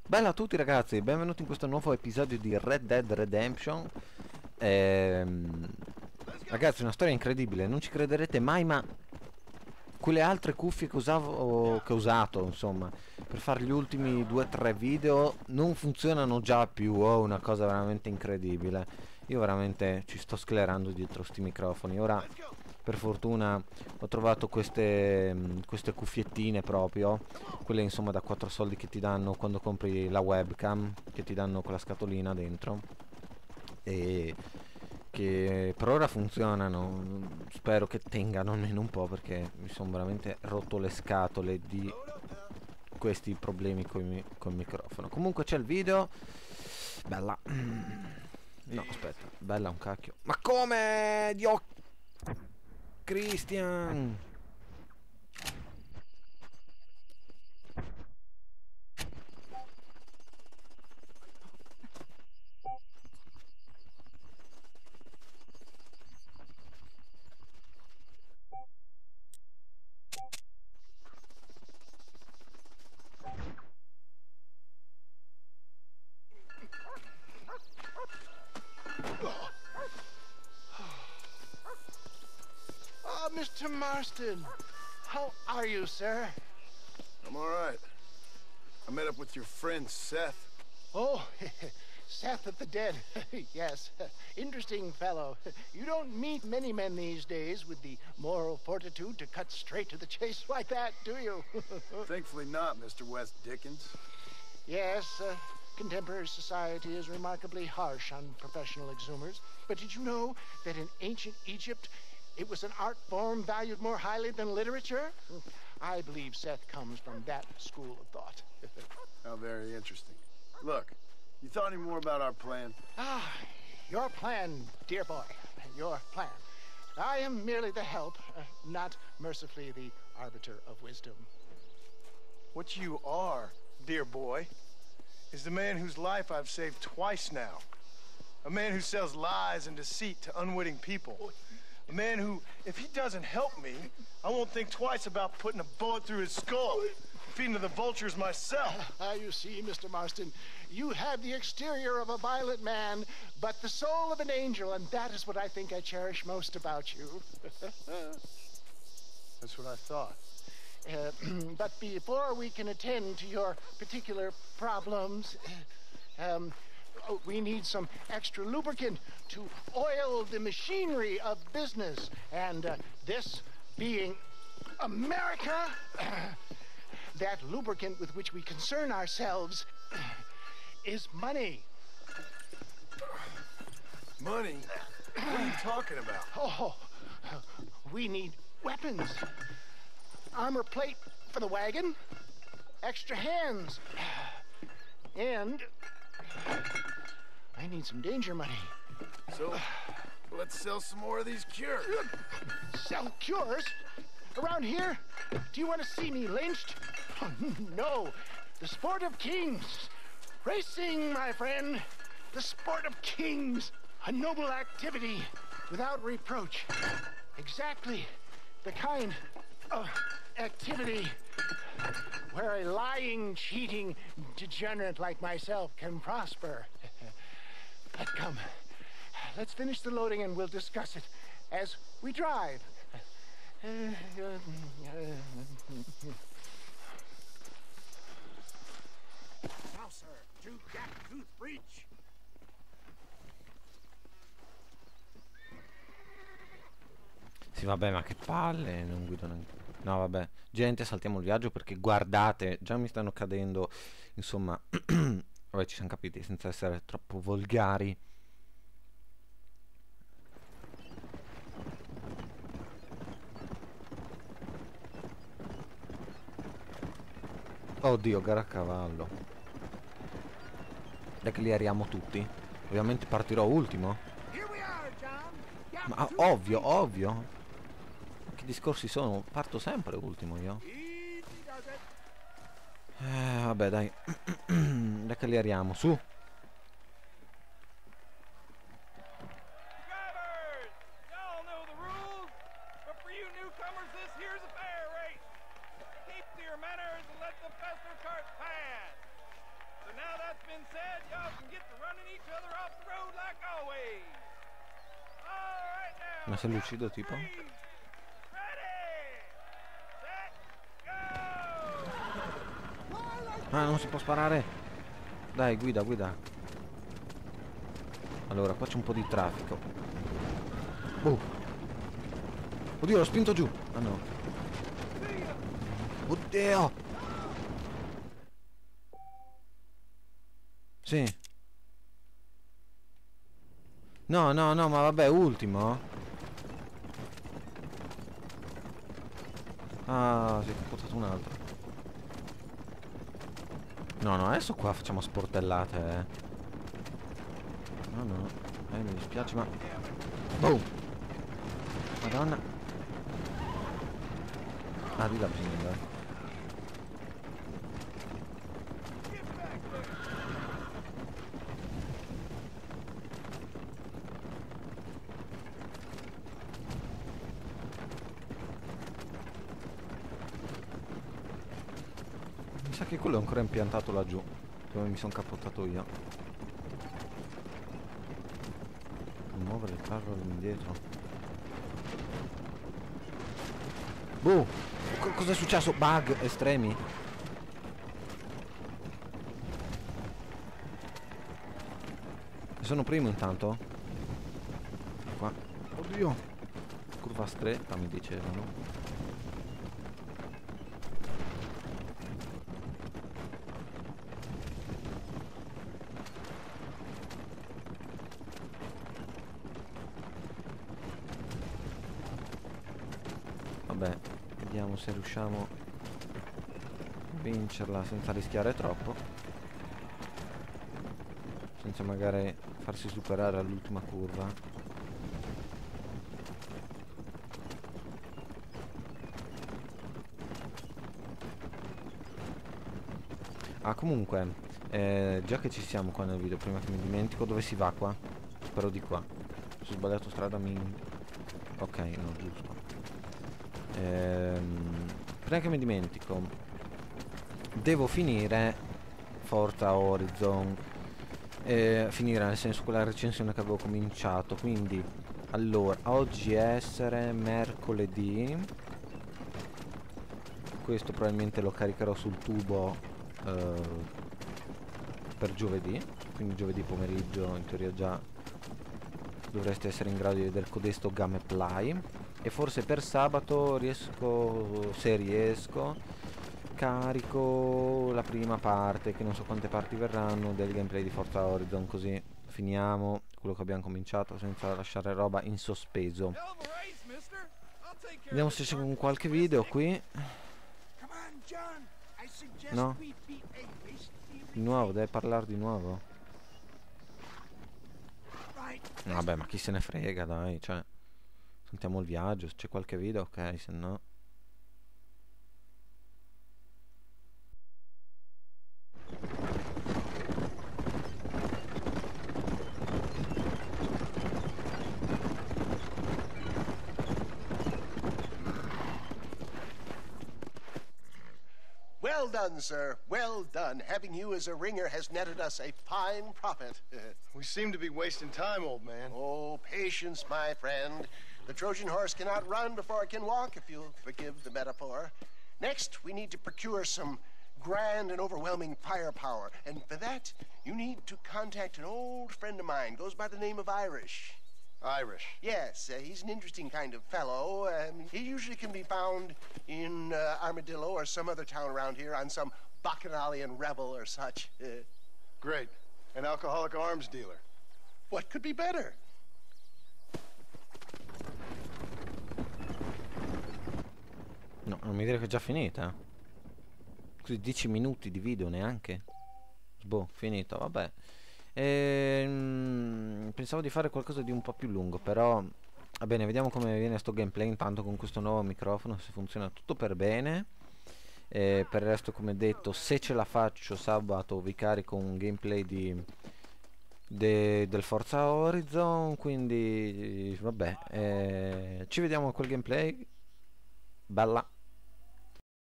Bella a tutti ragazzi, benvenuti in questo nuovo episodio di Red Dead Redemption. Ragazzi, una storia incredibile, non ci crederete mai, ma quelle altre cuffie che che ho usato, insomma, per fare gli ultimi 2-3 video non funzionano già più. Oh, una cosa veramente incredibile. Io veramente ci sto sclerando dietro sti microfoni. Ora, per fortuna, ho trovato queste cuffiettine proprio, quelle insomma da 4 soldi che ti danno quando compri la webcam, che ti danno con la scatolina dentro, e che per ora funzionano. Spero che tengano almeno un po', perché mi sono veramente rotto le scatole di questi problemi con il microfono. Comunque c'è il video. Bella. No, aspetta, bella un cacchio. Ma come? Dio Christian! Oh, Mr. Marston. How are you, sir? I'm all right. I met up with your friend, Seth. Oh, Seth of the Dead. Yes, interesting fellow. You don't meet many men these days with the moral fortitude to cut straight to the chase like that, do you? Thankfully not, Mr. West Dickens. Yes, contemporary society is remarkably harsh on professional exhumers. But did you know that in ancient Egypt, it was an art form valued more highly than literature? I believe Seth comes from that school of thought. How very interesting. Look, you thought any more about our plan? Ah, your plan, dear boy. Your plan. I am merely the help, not mercifully the arbiter of wisdom. What you are, dear boy, is the man whose life I've saved twice now. A man who sells lies and deceit to unwitting people. A man who, if he doesn't help me, I won't think twice about putting a bullet through his skull, feeding to the vultures myself. You see, Mr. Marston, you have the exterior of a violent man, but the soul of an angel, and that is what I think I cherish most about you. That's what I thought. But before we can attend to your particular problems, we need some extra lubricant to oil the machinery of business. And this being America, that lubricant with which we concern ourselves is money. Money? What are you talking about? Oh, we need weapons. Armor plate for the wagon, extra hands, and I need some danger money. So, let's sell some more of these cures. Sell cures? Around here? Do you want to see me lynched? Oh, no. The sport of kings. Racing, my friend. The sport of kings. A noble activity without reproach. Exactly the kind of activity where a lying, cheating degenerate like myself can prosper. But come, let's finish the loading and we'll discuss it as we drive. Now, sir, to Gap-Tooth Breach. Sì, vabbè, ma che palle, non guido neanche. No, vabbè, gente, saltiamo il viaggio perché guardate, già mi stanno cadendo, insomma, vabbè, ci siamo capiti, senza essere troppo volgari. Oddio, gara a cavallo. Dai che li ariamo tutti. Ovviamente partirò ultimo. Ma ovvio, ovvio. Che discorsi sono? Parto sempre ultimo io. Vabbè, dai. Dai che li ariamo, su. now that's been said, y'all can get to running each other off the road like always. All right now. Ma sei lucido tipo? Ready, set, go! Ah, non si può sparare. Dai, guida, guida. Allora, qua c'è un po' di traffico. Oddio, l'ho spinto giù. Ah no. Oddio. Sì. No, no, no, ma vabbè, ultimo. Ah, si è capotato un altro. No, no, adesso qua facciamo sportellate, No, no. Mi dispiace, ma... Boom! Madonna. Ah, di là bisogna andare. Mi sa che quello è ancora impiantato laggiù, dove mi sono capotato io. Muovere il carro all'indietro. Boh! Cos'è successo? Bug estremi? Sono primo intanto? Qua. Oddio! Curva stretta mi dicevano. Vabbè, vediamo se riusciamo a vincerla senza rischiare troppo, senza magari farsi superare all'ultima curva. Ah, comunque, già che ci siamo qua nel video, prima che mi dimentico, dove si va qua? Spero di qua. Se ho sbagliato strada ok, no, giusto. Prima che mi dimentico, devo finire Forza Horizon, finire nel senso quella recensione che avevo cominciato. Quindi allora, oggi è essere mercoledì, questo probabilmente lo caricherò sul tubo per giovedì, quindi giovedì pomeriggio in teoria già dovreste essere in grado di vedere codesto gameplay. E forse per sabato riesco, se riesco, carico la prima parte, che non so quante parti verranno, del gameplay di Forza Horizon, così finiamo quello che abbiamo cominciato senza lasciare roba in sospeso. Vediamo se c'è un qualche video qui. No? Di nuovo, deve parlare di nuovo. Vabbè, ma chi se ne frega, dai, cioè... Sentiamo il viaggio, se c'è qualche video, ok, se no... Well done, sir. Well done. Having you as a ringer has netted us a fine profit. We seem to be wasting time, old man. Oh, patience, my friend. The Trojan horse cannot run before it can walk, if you'll forgive the metaphor. Next, we need to procure some grand and overwhelming firepower. And for that, you need to contact an old friend of mine. Goes by the name of Irish. Irish. Yes, he's an interesting kind of fellow. He usually can be found in Armadillo or some other town around here on some bacchanalian revel or such. Great. An alcoholic arms dealer. What could be better? No, non mi dire che è già finita. Così 10 minuti di video neanche. Boh, finito, vabbè. Pensavo di fare qualcosa di un po' più lungo, però va bene, vediamo come viene sto gameplay intanto con questo nuovo microfono, se funziona tutto per bene. Per il resto, come detto, se ce la faccio sabato vi carico un gameplay del Forza Horizon, quindi vabbè, ci vediamo a quel gameplay. Bella.